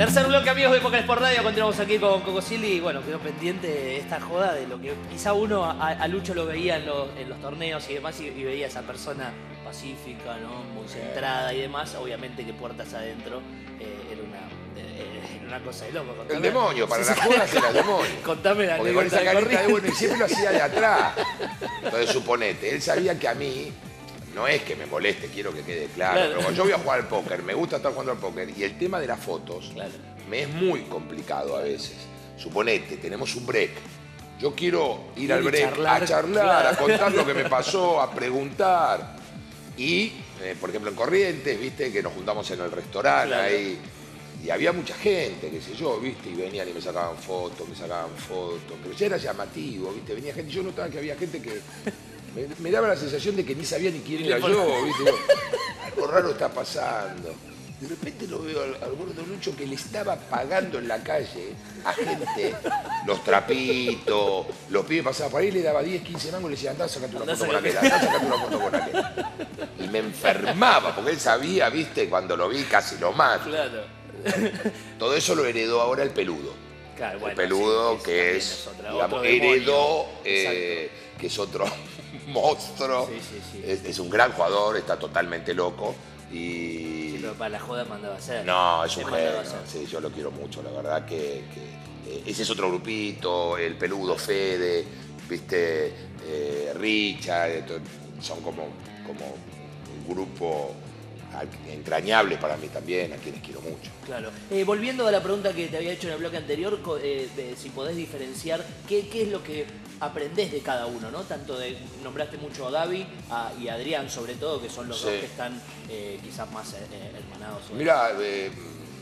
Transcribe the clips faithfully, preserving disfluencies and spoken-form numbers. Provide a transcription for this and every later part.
Tercer bloque, amigos de Póker por Radio. Continuamos aquí con Coco Silly. Y bueno, quedó pendiente esta joda de lo que quizá uno a, a Lucho lo veía en los, en los torneos y demás, y, y veía a esa persona pacífica, ¿no? Muy centrada y demás. Obviamente que puertas adentro eh, era una... Eh, una cosa de loco. Contame. El demonio, para las jodas era el demonio. Contame la Porque con esa de carita de bueno, y siempre lo hacía de atrás. Entonces, suponete, él sabía que a mí, no es que me moleste, quiero que quede claro, Claro. pero cuando yo voy a jugar al póker, me gusta estar jugando al póker, y el tema de las fotos Claro. me es muy complicado a veces. Suponete, tenemos un break. Yo quiero ir Ir al y break charlar, a charlar, claro. a contar lo que me pasó, a preguntar. Y, eh, por ejemplo, en Corrientes, viste, que nos juntamos en el restaurante, Claro. ahí. Y había mucha gente, qué sé yo, ¿viste? Y venían y me sacaban fotos, me sacaban fotos. Pero ya era llamativo, ¿viste? Venía gente, yo notaba que había gente que me, me daba la sensación de que ni sabía ni quién era yo, ¿viste? Yo, algo raro está pasando. De repente lo veo al, al gordo Lucho que le estaba pagando en la calle a gente, los trapitos, los pibes pasaban por ahí, le daba diez, quince mangos y le decía, andá, sacate una Andá, foto con sacate. aquel, andá, sacate una foto con aquel. Y me enfermaba, porque él sabía, ¿viste? Cuando lo vi casi lo mato. Claro. Todo eso lo heredó ahora el peludo. Claro, bueno, el peludo sí, que también es, es otra- digamos, otro demonio. heredó, eh, que es otro monstruo. Sí, sí, sí. Es, es un gran jugador, está totalmente loco. Y Sí, pero para la joda mandaba a hacer. no, es un Se mandaba a genio. hacer. Sí, yo lo quiero mucho, la verdad que, que, eh, ese es otro grupito, el peludo, Fede, viste, eh, Richard, eh, to- son como, como un grupo entrañable para mí también, a quienes quiero mucho. Claro. Eh, volviendo a la pregunta que te había hecho en el bloque anterior, co- eh, de si podés diferenciar qué, qué es lo que aprendés de cada uno, ¿no? Tanto de, nombraste mucho a Gaby a- y a Adrián sobre todo, que son los Sí. dos que están eh, quizás más eh, eh, hermanados. ¿no? Mira, eh,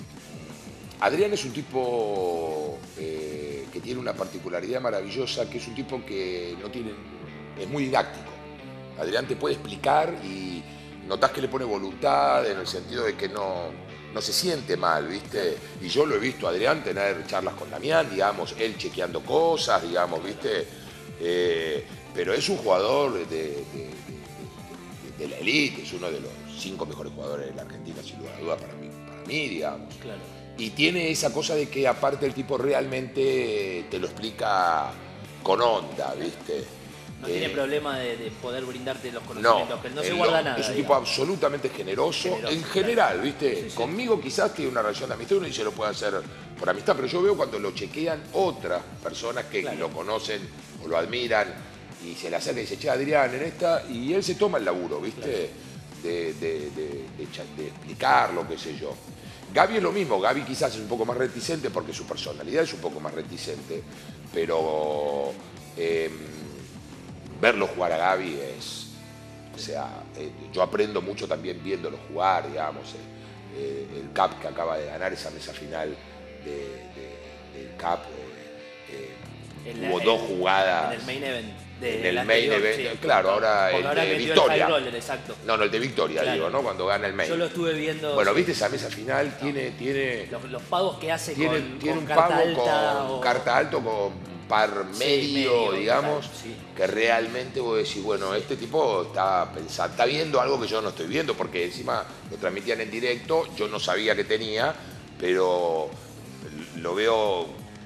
Adrián es un tipo eh, que tiene una particularidad maravillosa, que es un tipo que no tiene, es muy didáctico. Adrián te puede explicar y notás que le pone voluntad en el sentido de que no, no se siente mal, ¿viste? Y yo lo he visto a Adrián tener charlas con Damián, digamos, él chequeando cosas, digamos, ¿viste? Eh, pero es un jugador de, de, de, de- de la élite, es uno de los cinco mejores jugadores de la Argentina, sin lugar a duda, para mí, para mí, digamos. Claro. Y tiene esa cosa de que aparte el tipo realmente te lo explica con onda, ¿viste? No Eh, tiene problema de, de poder brindarte los no, conocimientos, que no se él guarda no, nada. es un tipo digamos. absolutamente generoso, Generoso, en claro. general, ¿viste? Sí, sí. Conmigo quizás tiene una relación de amistad, uno dice lo puede hacer por amistad, pero yo veo cuando lo chequean otras personas que Claro. lo conocen o lo admiran y se le acerca y dice, che, Adrián, en esta, y él se toma el laburo, ¿viste? De, de- de- de cha- de explicarlo, qué sé yo. Gaby es lo mismo, Gaby quizás es un poco más reticente porque su personalidad es un poco más reticente, pero eh, verlo jugar a Gaby es, o sea, eh, yo aprendo mucho también viéndolo jugar, digamos, eh, eh, el C A P que acaba de ganar esa mesa final de, de- del C A P, eh, eh, En la- hubo dos en- jugadas. En el main event. de- En el del main anterior, event, sí. claro, ahora Porque el ahora de metió Victoria. el high roller, exacto. No, no, el de Victoria, Claro. digo, ¿no? Cuando gana el main. Yo lo estuve viendo. Bueno, sí. ¿viste esa mesa final? Tiene, tiene, Los, los pagos que hace tiene, con, tiene con un carta pago alta con o- carta alto, con par Sí, medio, medio, digamos, claro, sí. que realmente vos decís, bueno, este tipo está pensando, está viendo algo que yo no estoy viendo, porque encima lo transmitían en directo, yo no sabía que tenía, pero lo veo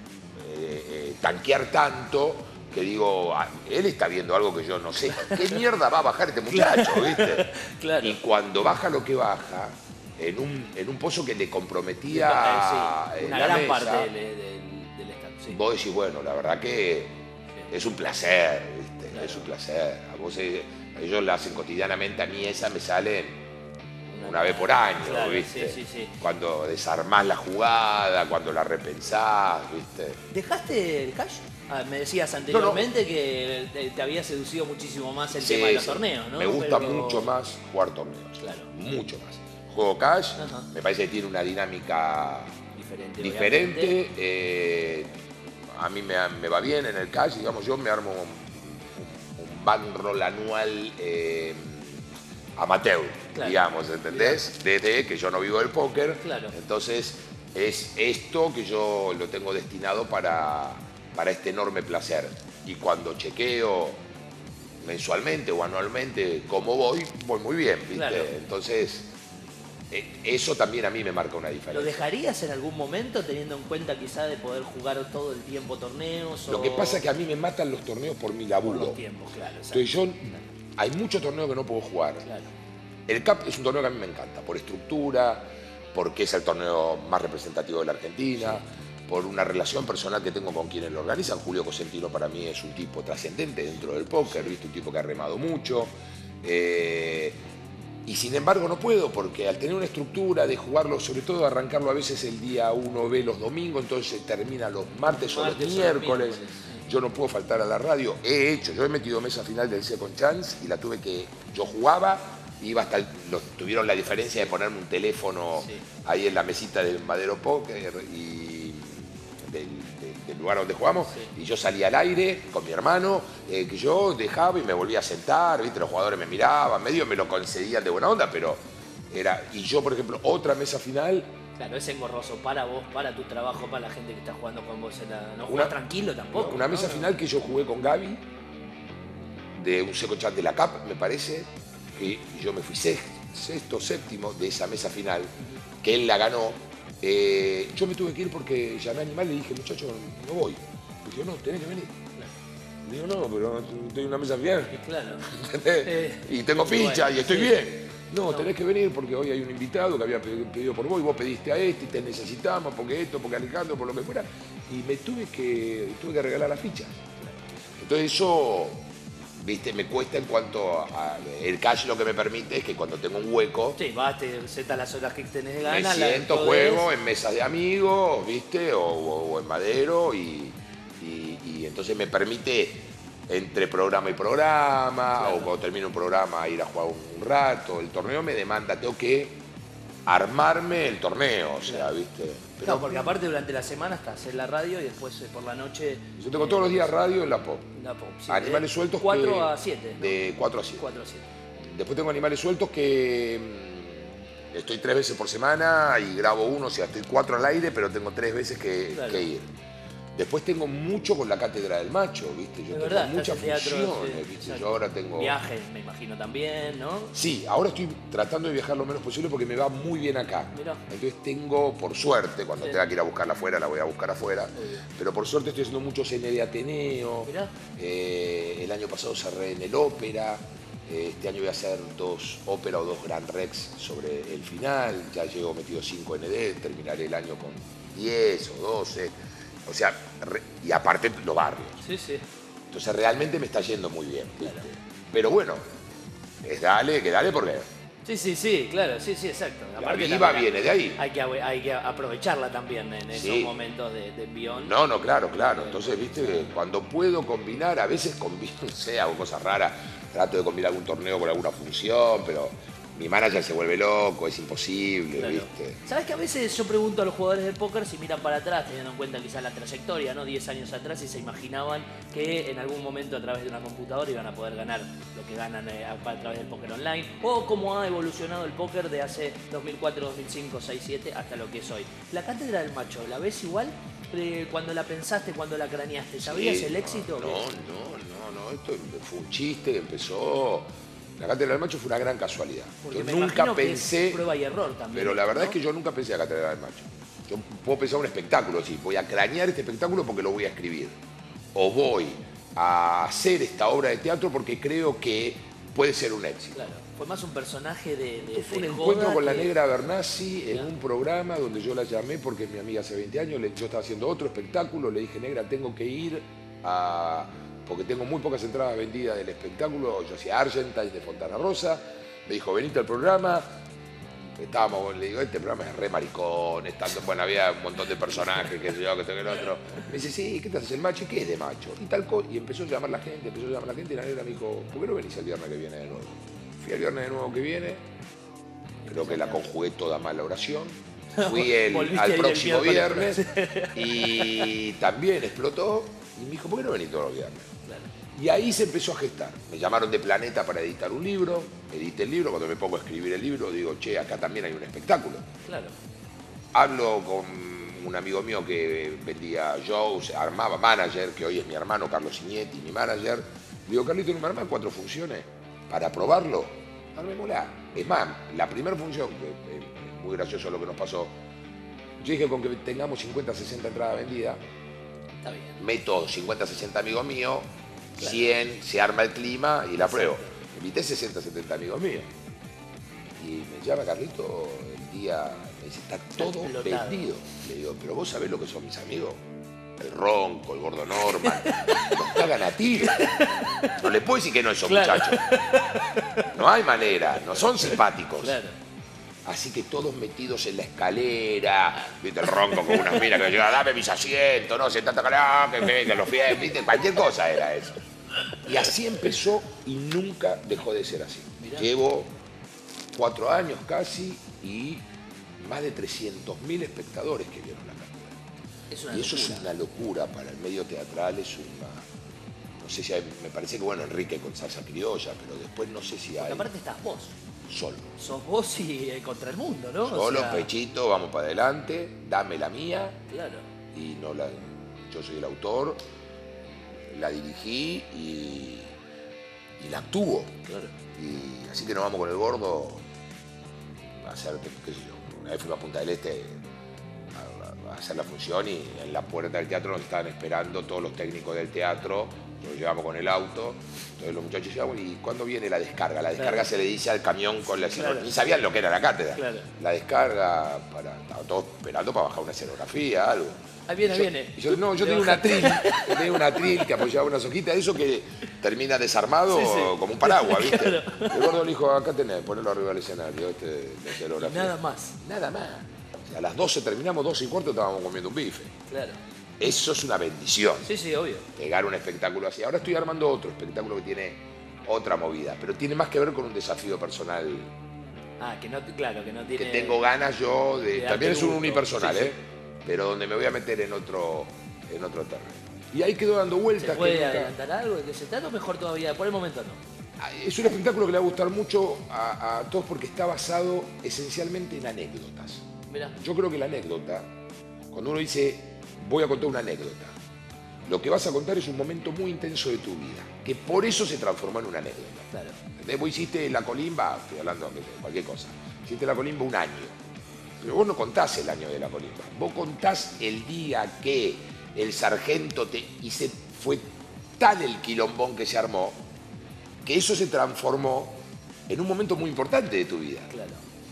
eh, eh, tanquear tanto que digo, ah, él está viendo algo que yo no sé. ¿Qué mierda va a bajar este muchacho, viste? Claro. Y cuando baja lo que baja, en un, en un pozo que le comprometía Eh, sí, eh, una la gran mesa, parte del, del, del stand. Sí. vos decís, bueno, la verdad que es un placer, ¿viste? Claro. Es un placer. A vos, eh, ellos la hacen cotidianamente, a mí esa me sale una vez por año, Claro, ¿viste? sí, sí, sí. Cuando desarmás la jugada, cuando la repensás, ¿viste? ¿Dejaste el cash? Ah, me decías anteriormente que te, te había seducido muchísimo más el Sí, tema de los sí. torneos, ¿no? Me gusta Pero- mucho más jugar torneos. Claro. Mucho más. Juego cash, Ajá. me parece que tiene una dinámica Diferente. diferente. obviamente. eh, a mí me, me va bien en el cash, digamos, yo me armo un, un, un bankroll anual eh, amateur, Claro. digamos, ¿entendés? Desde que yo no vivo del póker. Claro. Entonces, es esto que yo lo tengo destinado para, para este enorme placer. Y cuando chequeo mensualmente o anualmente cómo voy, voy muy bien, ¿viste? Claro. Entonces, eh, eso también a mí me marca una diferencia. ¿Lo dejarías en algún momento teniendo en cuenta quizá de poder jugar todo el tiempo torneos? Lo o... que pasa es que a mí me matan los torneos por mi laburo. Por los tiempos, claro. Entonces yo, hay muchos torneos que no puedo jugar. Claro. El C A P es un torneo que a mí me encanta, por estructura, porque es el torneo más representativo de la Argentina, sí. por una relación personal que tengo con quienes lo organizan. Julio Cosentino para mí es un tipo trascendente dentro del póker, ¿viste? Un tipo que ha remado mucho. Eh, y sin embargo no puedo, porque al tener una estructura de jugarlo, sobre todo arrancarlo a veces el día uno ve los domingos, entonces termina los martes, martes o los miércoles. miércoles. Yo no puedo faltar a la radio. He hecho, yo he metido mesa final del Second Chance y la tuve que, yo jugaba, iba hasta, el, los, tuvieron la diferencia de ponerme un teléfono sí. ahí en la mesita del Madero Poker y del, del, del lugar donde jugamos, sí. y yo salía al aire con mi hermano, eh, que yo dejaba y me volvía a sentar, ¿viste? Los jugadores me miraban, medio me lo concedían de buena onda, pero era, y yo por ejemplo, otra mesa final. Claro, es engorroso para vos, para tu trabajo, para la gente que está jugando con vos. En la... No jugás tranquilo tampoco. Una mesa ¿no? final que yo jugué con Gaby, de un Second Chance de la C A P, me parece, que yo me fui sexto, sexto, séptimo de esa mesa final, que él la ganó. Eh, yo me tuve que ir porque llamé a Animal y le dije, muchacho, no voy. Me dijo, no, tenés que venir. Claro. Le digo, no, pero estoy en una mesa final. Claro. eh, y tengo ficha bueno, y estoy sí. bien. No, no, tenés que venir porque hoy hay un invitado que había pedido por vos y vos pediste a este y te necesitamos porque esto, porque Alejandro, por lo que fuera. Y me tuve que, tuve que regalar la ficha. Entonces eso... ¿Viste? Me cuesta en cuanto a... El cash lo que me permite es que cuando tengo un hueco... Sí, vas, te setas las horas que tenés de ganas. Me siento, juego en mesas de amigos, ¿viste? O, o, o en Madero y, y, y entonces me permite entre programa y programa, claro. o cuando termino un programa ir a jugar un, un rato. El torneo me demanda, tengo que armarme el torneo, o sea, claro. ¿viste? Pero, no, porque aparte durante la semana estás en la radio y después por la noche... Yo tengo eh, todos los días radio en la Pop. La Pop, sí. Animales de sueltos cuatro que, a siete, ¿no? De cuatro a siete. cuatro a siete. Después tengo Animales Sueltos que mmm, estoy tres veces por semana y grabo uno, o sea, estoy cuatro al aire, pero tengo tres veces que, claro. que ir. Después tengo mucho con la Cátedra del Macho, ¿viste? Yo de tengo verdad, muchas teatro, funciones, sí, ¿viste? Yo ahora tengo... Viajes, me imagino también, ¿no? Sí, ahora estoy tratando de viajar lo menos posible porque me va muy bien acá. Mirá. Entonces tengo, por suerte, cuando sí. tenga que ir a buscarla afuera, la voy a buscar afuera. Sí. Pero por suerte estoy haciendo mucho C N de Ateneo. Mirá. Eh, el año pasado cerré en el Ópera. Este año voy a hacer dos ópera o dos Grand Rex sobre el final. Ya llevo metido cinco N D, terminaré el año con diez o doce. O sea, re, y aparte los barrios. Sí, sí. Entonces realmente me está yendo muy bien. Claro. Pero bueno, es dale, que dale porque... Sí, sí, sí, claro, sí, sí, exacto. La aparte viva viene de ahí. Hay que, hay que aprovecharla también en esos sí. momentos de, de envión. No, no, claro, claro. Entonces, viste, que cuando puedo combinar, a veces combino, no sé, hago cosas raras, trato de combinar algún torneo con alguna función, pero... Mi manager se vuelve loco, es imposible, claro. ¿viste? ¿Sabes que a veces yo pregunto a los jugadores de póker si miran para atrás, teniendo en cuenta quizás la trayectoria, ¿no? diez años atrás, y se imaginaban que en algún momento a través de una computadora iban a poder ganar lo que ganan eh, a, a través del póker online, o cómo ha evolucionado el póker de hace dos mil cuatro, dos mil cinco, seis, siete hasta lo que es hoy. La Cátedra del Macho, ¿la ves igual? Eh, cuando la pensaste, cuando la craneaste, ¿sabías sí, el éxito? No, no, no, no, esto fue un chiste que empezó... La Cátedra del Macho fue una gran casualidad. Porque yo me nunca pensé... Que es prueba y error también. Pero la verdad ¿no? es que yo nunca pensé en la Cátedra del Macho. Yo puedo pensar un espectáculo, sí, voy a cranear este espectáculo porque lo voy a escribir. O voy a hacer esta obra de teatro porque creo que puede ser un éxito. Claro, fue más un personaje de, de, fue de un encuentro con que... la Negra Bernasi en ¿Ya? un programa donde yo la llamé porque es mi amiga hace veinte años, yo estaba haciendo otro espectáculo, le dije, Negra, tengo que ir a... porque tengo muy pocas entradas vendidas del espectáculo, yo hacía Argentine de Fontana Rosa, me dijo, venite al programa, estábamos, le digo, este programa es re maricón, estando, bueno, había un montón de personajes, que sé yo, que tengo el otro, me dice, sí, ¿qué te haces el macho? ¿Y qué es de macho? Y tal cosa, y empezó a llamar la gente, empezó a llamar la gente, y la Negra me dijo, ¿por qué no venís el viernes que viene de nuevo? Fui el viernes de nuevo que viene, creo que la conjugué toda mal la oración, fui el, al próximo el viernes, y también explotó, y me dijo, ¿por qué no venís todos los viernes? Y ahí se empezó a gestar. Me llamaron de Planeta para editar un libro, edité el libro, cuando me pongo a escribir el libro digo, che, acá también hay un espectáculo. Claro. Hablo con un amigo mío que vendía shows, armaba manager, que hoy es mi hermano Carlos Signetti, mi manager. Digo, Carlito, ¿no me arman cuatro funciones para probarlo? Armémosla. Es más, la primera función, que muy gracioso lo que nos pasó. Yo dije, con que tengamos cincuenta, sesenta entradas vendidas, Está bien. meto cincuenta, sesenta amigos míos, Claro. cien, se arma el clima y la Exacto. pruebo. Invité sesenta, setenta amigos míos. Y me llama Carlito el día, me dice, está todo Explotado. vendido. Le digo, pero vos sabés lo que son mis amigos. El Ronco, el Gordo Norman, nos cagan a tiro. No le puedo decir que no a esos Claro. muchachos. No hay manera, no son simpáticos. Claro. Así que todos metidos en la escalera, viste el Ronco con unas minas que llega, dame mis asientos, no, sentate acá, que vengan los pies, viste, cualquier cosa era eso. Y así empezó y nunca dejó de ser así. Mirá. Llevo cuatro años casi y más de trescientos mil espectadores que vieron la carrera. Es una Y eso locura. es una locura para el medio teatral, es una... No sé si hay, me parece que bueno, Enrique con salsa criolla, pero después no sé si Porque hay aparte estás vos. solo. Sos vos y eh, contra el mundo, ¿no? O Solo, sea, pechito, vamos para adelante, dame la mía, Claro. y no la, yo soy el autor, la dirigí y, y la actúo. Claro. Y así que nos vamos con el Gordo a hacer, qué sé yo, una vez fuimos a Punta del Este a, a hacer la función y en la puerta del teatro nos estaban esperando todos los técnicos del teatro, nos llevamos con el auto, entonces los muchachos decían, ¿y cuándo viene la descarga? La descarga Claro. se le dice al camión con la escenografía, Claro. ni sabían lo que era la cátedra. Claro. La descarga, para, estaban todos esperando para bajar una escenografía, algo. Ahí viene, Yo- viene. y yo, no, yo Le tenía un bajaste. atril, yo tenía un atril que apoyaba unas hojitas, eso que termina desarmado Sí, sí. como un paraguas, ¿viste? Claro. El Gordo le dijo, acá tenés, ponelo arriba del escenario, este de escenografía. Nada más. Nada más. O sea, a las doce terminamos, doce y cuarto estábamos comiendo un bife. Claro. Eso es una bendición, Sí, sí, obvio. pegar un espectáculo así. Ahora estoy armando otro espectáculo que tiene otra movida, pero tiene más que ver con un desafío personal Ah, que no, claro, que no que tiene... tengo ganas yo de... de darte También es un gusto. unipersonal, Sí, sí. ¿eh? Pero donde me voy a meter en otro, en otro terreno. Y ahí quedó dando vueltas. ¿Se que puede nunca- adelantar algo de qué se trata o mejor todavía? Por el momento no. Ah, Es un espectáculo que le va a gustar mucho a, a todos porque está basado esencialmente en anécdotas. Mirá. Yo creo que la anécdota, cuando uno dice, voy a contar una anécdota, lo que vas a contar es un momento muy intenso de tu vida, que por eso se transformó en una anécdota. Claro. ¿Entendés? Vos hiciste la colimba, estoy hablando de cualquier cosa, hiciste la colimba un año, pero vos no contás el año de la colimba, vos contás el día que el sargento te... y se fue tan el quilombón que se armó, que eso se transformó en un momento muy importante de tu vida. Claro.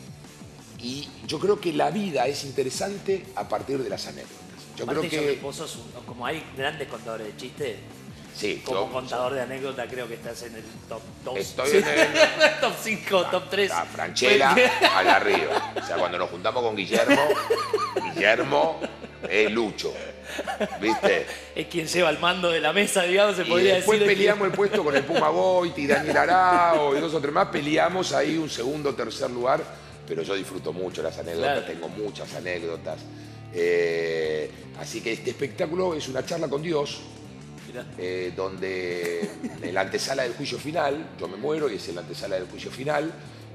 Y yo creo que la vida es interesante a partir de las anécdotas. Yo Aparte, creo yo que... vos sos un- como hay grandes contadores de chistes, Sí, como yo- contador de anécdota creo que estás en el top dos. Estoy en el- top cinco, top tres. La Franchella allá arriba. O sea, cuando nos juntamos con Guillermo, Guillermo es Lucho. ¿Viste? Es quien lleva el mando de la mesa, digamos, se Y podría después decir. peleamos el puesto con el Puma Goiti, Daniel Arao y dos o tres más. Peleamos ahí un segundo, tercer lugar. Pero yo disfruto mucho las anécdotas, Claro. tengo muchas anécdotas. Eh, así que este espectáculo es una charla con Dios. Mirá. eh, donde en la antesala del juicio final, yo me muero y es en la antesala del juicio final,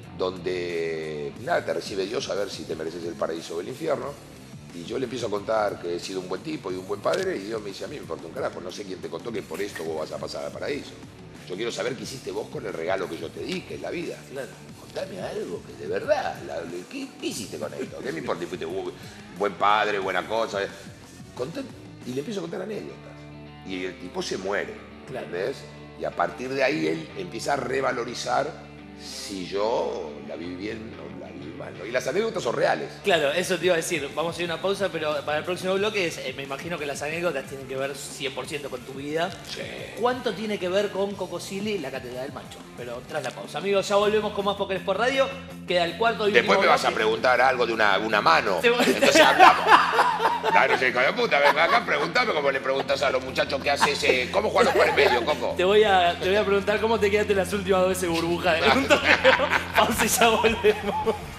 donde nada, te recibe Dios a ver si te mereces el paraíso o el infierno. Y yo le empiezo a contar que he sido un buen tipo y un buen padre, y Dios me dice, a mí me importa un carajo, no sé quién te contó que por esto vos vas a pasar al paraíso. Yo quiero saber qué hiciste vos con el regalo que yo te di, que es la vida. Claro. Contame algo que de verdad, la- ¿qué, qué hiciste con esto? ¿Qué me importa si fuiste un buen padre, buena cosa? Contá- y le empiezo a contar anécdotas. Y el tipo se muere, Claro. ¿entendés? Y a partir de ahí él empieza a revalorizar si yo la viví bien o la viví mal, ¿no? Y las anécdotas son reales. Claro, eso te iba a decir. Vamos a ir a una pausa, pero para el próximo bloque es, eh, me imagino que las anécdotas tienen que ver cien por ciento con tu vida. Sí. ¿Cuánto tiene que ver con Coco Silly y la Cátedra del Macho? Pero tras la pausa. Amigos, ya volvemos con más Pókeres por Radio. Queda el cuarto y Después último me vas a bloque. preguntar algo de una, una mano. Te voy- Entonces hablamos. Claro, hijo de puta, venga acá, preguntame como le preguntas a los muchachos que haces ese. ¿Cómo juegan los por el medio, Coco? Te voy, a, te voy a preguntar cómo te quedaste las últimas dos veces burbuja de un torneo. Pausa y ya volvemos.